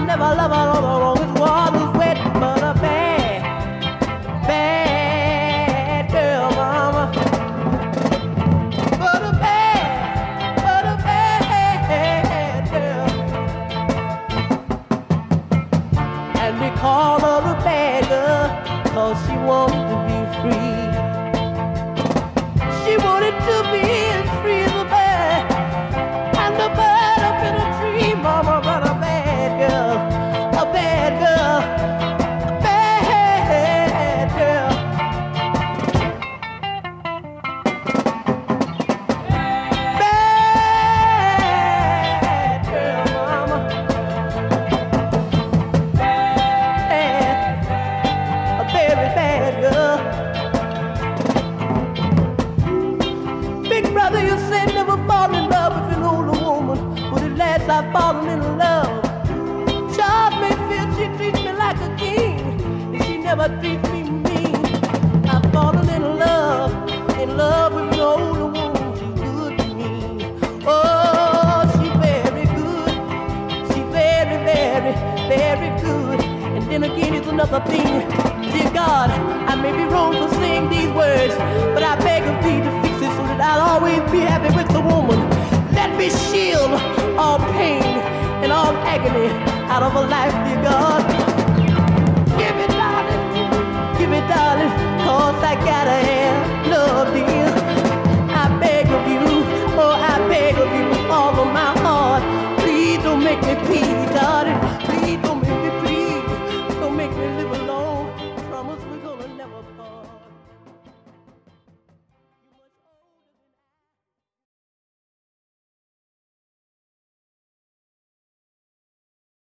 never love her on the wrongest waters wet, but a bad, bad girl, mama. But a bad girl. And we call her a bad girl, 'cause she wanted to be free. She wanted to be as free as a bird, and the bird up in a tree, mama. But a bad girl, a bad girl, a bad girl. Bad girl, mama. Bad, a very bad girl. Big brother, you said never fall in love with an older woman, but at last I've fallen in love. Child may feel she treats me like a king, and she never treats me mean. I've fallen in love with an older woman. She's good to me. Oh, she's very good. She's very, very, very good. And then again, it's another thing. Dear God, I may be wrong for saying these words, but I beg of thee to fix it so that I'll always be happy with the woman. Let me shield all pain and all agony out of her life, dear God. Give it, darling, 'cause I gotta have